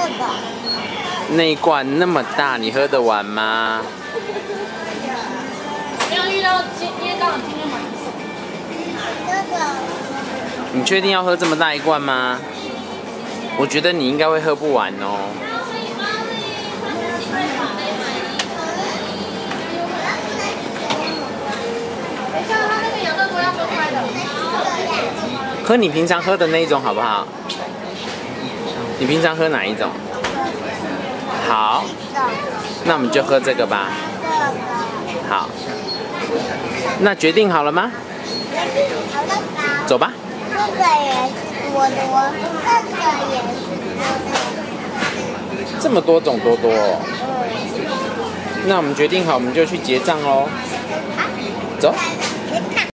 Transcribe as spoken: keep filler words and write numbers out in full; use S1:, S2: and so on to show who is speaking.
S1: 个。
S2: 那一罐那么大，你喝得完吗？
S1: 没有遇到今因为刚好今天晚上。这个。
S2: 你确定要喝这么大一罐吗？我觉得你应该会喝不完哦。
S1: 等一下，他那个养乐多要分开的。
S2: 喝你平常喝的那一种好不好？你平常喝哪一种？好，那我们就喝这个吧。好，那决定好了吗？走吧。
S1: 这个也是多多，这个也是多多。
S2: 这么多种多多哦。那我们决定好，我们就去结账喽。走。